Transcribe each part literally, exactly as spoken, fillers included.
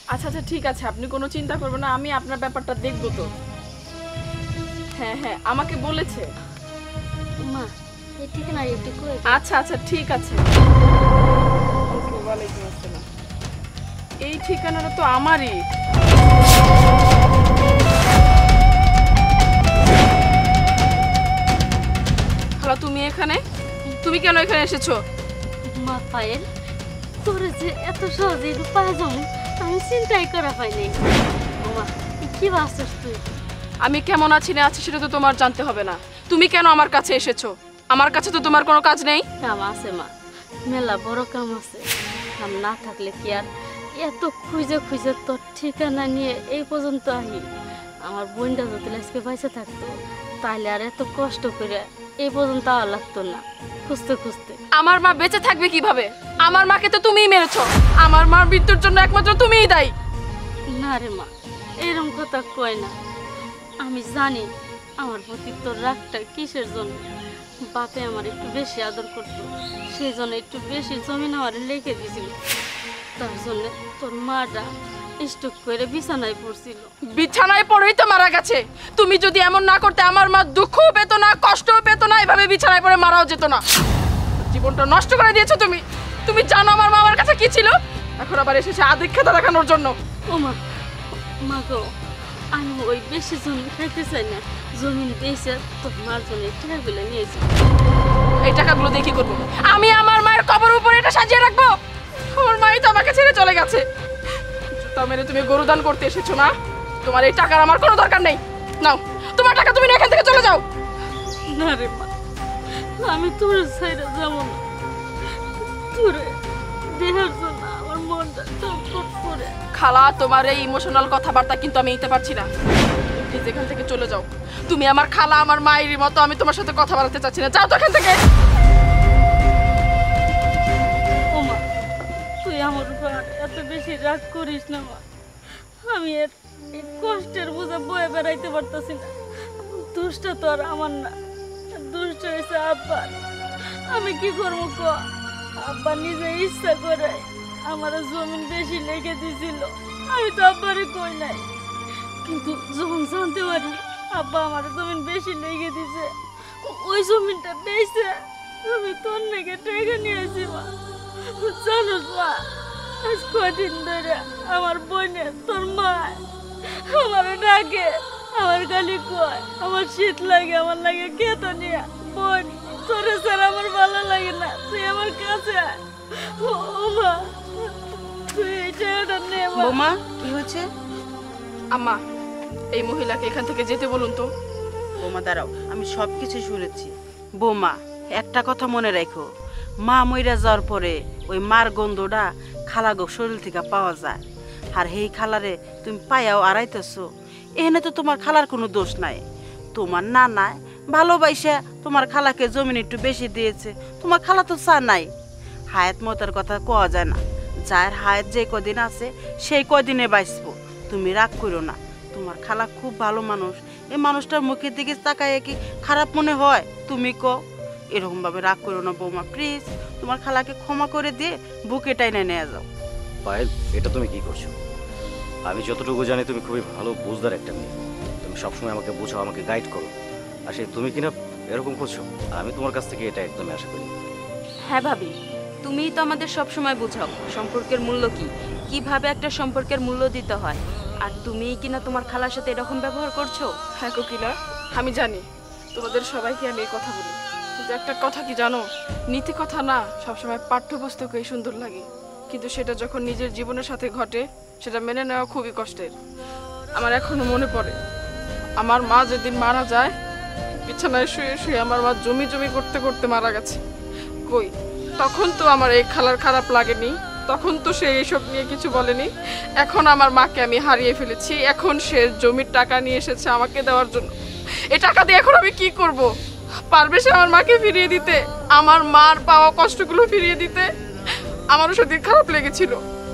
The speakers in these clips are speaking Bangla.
আচ্ছা আচ্ছা ঠিক আছে, আপনি কোনো চিন্তা করবেন না, আমি আপনার ব্যাপারটা দেখবো তো। হ্যাঁ হ্যাঁ আমাকে বলেছে। মা এই ঠিকানা একটু কই। আচ্ছা আচ্ছা ঠিক আছে। ওকে ওয়ালাইকুম আসসালাম। এই ঠিকানাটা তো আমারই। হ্যালো, তুমি এখানে? তুমি কেন এখানে এসেছো? মা পায়েল, তোরে যে এত সহজে পাওয়া যাবো আমি চিন্তাই করা পাইনি। মা কি ভাবছিস তুই? আমি কেমন আছি না আছি সেটা তো তোমার জানতে হবে না। তুমি কেন আমার কাছে এসেছো? আমার কাছে তো তোমার কোনো কাজ নেই। কাম আছে মা, মেলা বড় কাম আছে। কাম না থাকলে কি আর এত খুঁজে খুঁজে তোর ঠিকানা নিয়ে এই পর্যন্ত আহি? আমার বোনটা যদি আজকে পয়সা থাকতো তাহলে আর এত কষ্ট করে এই পর্যন্ত আওয়া লাগতো না খুঁজতে খুঁজতে। আমার মা বেঁচে থাকবে কিভাবে? আমার মাকে তো তুমিই মেরেছো। আমার মার মৃত্যুর জন্য একমাত্র তুমিই দায়ী। না রে মা, এরকম কথা কয় না। আমি জানি আমার প্রতি তোর রাগটা কিসের জন্য। বাপে আমার একটু বেশি আদর করতো, সেই জন্য একটু বেশি জমিন আমার লেখে দিয়েছিল। তার জন্য তোর মাটা স্ট্রোক করে বিছানায় পড়ছিল। বিছানায় পড়েই তো মারা গেছে। তুমি যদি এমন না করতে আমার মা দুঃখও পেত না, কষ্টও পেত না, এভাবে বিছানায় পড়ে মারাও যেত না। জীবনটা নষ্ট করে দিয়েছো তুমি। তুমি জানো আমার মা আমার কাছে কি ছিল? এখন আবার এসেছে আদিক্ষেতা দেখানোর জন্য। ও মা, মা গো, আমি ওই বেশি জমি খাইতে চাই না। জমিন দিয়েছে তোর মার জন্য টাকাগুলো নিয়েছি। এই টাকাগুলো দিয়ে কি করবো? আমি আমার মায়ের কবর উপরে এটা সাজিয়ে রাখবো? আমার মাই তো আমাকে ছেড়ে চলে গেছে। জুতা মেরে তুমি গরুদান করতে এসেছো না? তোমার এই টাকার আমার কোনো দরকার নেই। নাও তোমার টাকা, তুমি এখান থেকে চলে যাও। না রে মা, আমি তোর সাইডে যাবো না। তোরে দেহার জন্য আমার মনটা চটপট করে। খালা, তোমার এই ইমোশনাল কথাবার্তা কিন্তু আমি নিতে পারছি না। প্লিজ এখান থেকে চলে যাও। তুমি আমার খালা, আমার মায়ের মতো, আমি তোমার সাথে কথা বলতে চাচ্ছি না। যাও তো এখান থেকে। ও মা, তুই আমার উপর এত বেশি রাগ করিস না মা। আমি এর এই কষ্টের বোঝা বয়ে বেড়াইতে পারতাছি না। দুষ্টা তো আর আমার না, দুষ্ট হয়েছে আব্বা। আমি কি করবো ক? আব্বা নিজে ইচ্ছা করে আমার জমিন বেশি লেগে দিছিল। আমি তো আব্বারে কই নাই, কিন্তু যখন জানতে পারি আব্বা আমার জমিন বেশি লেগে দিছে, ওই জমিনটা বেচে আমি তোর নাকি টাকা নিয়েছি মা। জানোস মা, আজ কদিন ধরে আমার বোনে তোর মা আমার ডাকে, আমার গালি কয়, আমার শীত লাগে, আমার লাগে কেতো নিয়ে। বোন, তোরে স্যার আমার ভালো লাগে না, তুই আমার কাছে আয়। ও মা, তুই এই টাকাটা নে মা। বৌমা কি হয়েছে? আম্মা, এই মহিলাকে এখান থেকে যেতে বলুন তো। বৌমা দাঁড়াও, আমি সব কিছু শুনেছি। বৌমা একটা কথা মনে রাখো, মা মইরা যাওয়ার পরে ওই মার গন্ধটা খালাগো শরীর থেকে পাওয়া যায়। আর সেই খালারে তুমি পায়াও আড়াইতেছো, এখানে তো তোমার খালার কোনো দোষ নাই। তোমার না নাই ভালোবাসা তোমার খালাকে জমিন একটু বেশি দিয়েছে, তোমার খালা তো চা নাই। হায়াত মতের কথা কোয়া যায় না, যার হায়াত যে কদিন আছে সেই কদিনে বাঁচবো। তুমি রাগ করো না, তোমার খালা খুব ভালো মানুষ। এই মানুষটার মুখের দিকে তাকায় কি খারাপ মনে হয়? তুমি কো, এরকম ভাবে রাগ করো না বৌমা, প্লিজ। তোমার খালাকে ক্ষমা করে দিয়ে বুকে টাইনে নিয়ে যাও। পায়েল, এটা তুমি কি করছো? আমি যতটুকু জানি তুমি খুবই ভালো বুঝদার একটা মেয়ে। তুমি সবসময় আমাকে বোঝাও, আমাকে গাইড করো, আর সেই তুমি কিনা এরকম করছো। আর আমি তোমার কাছ থেকে এটা একদমই আশা করি। হ্যাঁ ভাবি, তুমিই তো আমাদের সব সময় বোঝাও সম্পর্কের মূল্য কি, কিভাবে একটা সম্পর্কের মূল্য দিতে হয়। আর তুমিই কিনা তোমার খালার সাথে এরকম ব্যবহার করছো। হ্যাঁ কোকিলা, আমি জানি তোমাদের সবাইকে আমি এই কথা বলি, কিন্তু একটা কথা কি জানো, নীতি কথা না সবসময় পাঠ্যপুস্তকেই সুন্দর লাগে, কিন্তু সেটা যখন নিজের জীবনের সাথে ঘটে সেটা মেনে নেওয়া খুবই কষ্টের। আমার এখনো মনে পড়ে, আমার মা যেদিন মারা যায়, বিছানায় শুয়ে শুয়ে আমার মা জমি জমি করতে করতে মারা গেছে। কই, তখন তো আমার এই খালার খারাপ লাগেনি, তখন তো সে এইসব নিয়ে কিছু বলেনি। এখন আমার মাকে আমি হারিয়ে ফেলেছি, এখন সে জমির টাকা নিয়ে এসেছে আমাকে দেওয়ার জন্য। এই টাকা দিয়ে এখন আমি কি করব? পারবে সে আমার মাকে ফিরিয়ে দিতে, আমার মার পাওয়া কষ্টগুলো ফিরিয়ে দিতে? আমারও সেদিন খারাপ লেগেছিল।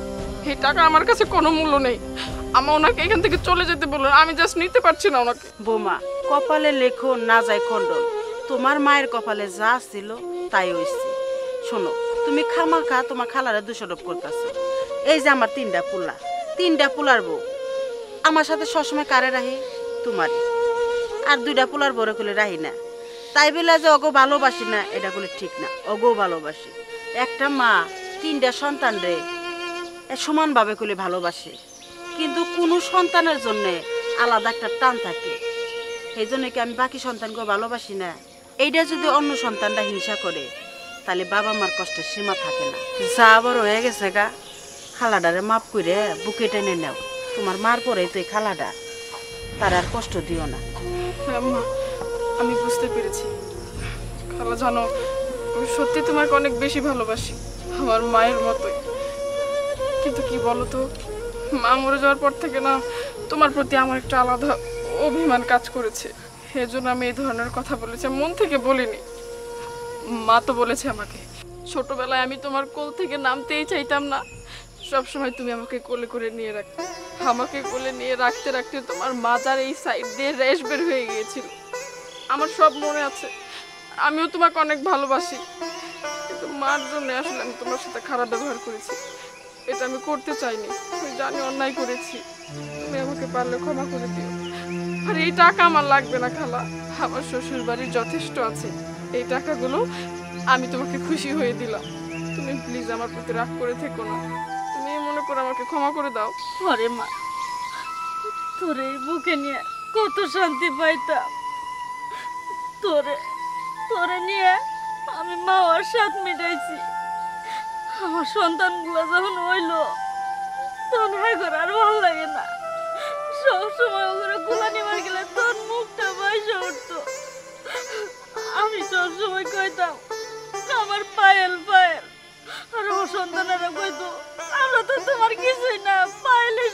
এই টাকা আমার কাছে কোনো মূল্য নেই। আমার ওনাকে এখান থেকে চলে যেতে বললো, আমি জাস্ট নিতে পারছি না ওনাকে। বৌমা, কপালে লেখো না যায় খণ্ডন, তোমার মায়ের কপালে যা ছিল তাই হয়েছে। শোনো, তুমি খামাখা তোমার খালারে দোষারোপ করতেছো। এই যে আমার তিনটা পোলা, তিনটা পোলার বউ আমার সাথে সবসময় কারে রাহি তোমারই, আর দুইটা পোলার বড় করে রাহি না। তাই বলে যে অগো ভালোবাসি না এটা বলে ঠিক না, অগো ভালোবাসি। একটা মা তিনটা সন্তান রে সমানভাবে করে ভালোবাসে, কিন্তু কোনো সন্তানের জন্য আলাদা একটা টান থাকে। এই জন্য কি আমি বাকি সন্তানকে ভালোবাসি না? এইটা যদি অন্য সন্তানটা হিংসা করে তাহলে বাবা মার কষ্টের সীমা থাকে না। যা বড় হয়ে গেছে গা, খালাডারে মাপ করে বুকে টেনে নাও। তোমার মার পরেই তো এই খালাডা, তার আর কষ্ট দিও না। আম্মা, আমি বুঝতে পেরেছি। খালা জানো, আমি সত্যি তোমাকে অনেক বেশি ভালোবাসি, আমার মায়ের মতোই। কিন্তু কি বলো তো, মা মরে যাওয়ার পর থেকে না তোমার প্রতি আমার একটা আলাদা অভিমান কাজ করেছে। এজন্য আমি এই ধরনের কথা বলেছি, মন থেকে বলিনি। মা তো বলেছে আমাকে, ছোটবেলায় আমি তোমার কোল থেকে নামতেই চাইতাম না, সবসময় তুমি আমাকে কোলে করে নিয়ে রাখতে। আমাকে কোলে নিয়ে রাখতে রাখতে তোমার মাজার এই সাইড দিয়ে রেশ বের হয়ে গিয়েছিল। আমার সব মনে আছে, আমিও তোমাকে অনেক ভালোবাসি, কিন্তু মার জন্য আসলে আমি তোমার সাথে খারাপ ব্যবহার করেছি। এটা আমি করতে চাইনি, আমি জানি অন্যায় করেছি। তুমি আমাকে পারলে ক্ষমা করে দিও। আর এই টাকা আমার লাগবে না খালা, আমার শ্বশুর বাড়ির যথেষ্ট আছে। এই টাকাগুলো আমি তোমাকে খুশি হয়ে দিলাম। তুমি প্লিজ আমার প্রতি রাগ করে থেকো না, তুমি মনে করে আমাকে ক্ষমা করে দাও। ওরে মা, তোরে এই বুকে নিয়ে কত শান্তি পাইতাম। তোরে তোরে নিয়ে আমি মা আর সাথ মিটাইছি। আমার সন্তানগুলো যখন হইলো তখন হ্যাঁ করে আর ভালো লাগে না। সবসময় ওগুলো গুলা নিবার গেলে তোর মুখটা বাইসে উঠতো। আমি সবসময় কইতাম আমার পায়েল পায়েল, আর আমার সন্তানেরা কইতো আমরা তো তোমার কিছুই না, পায়েলের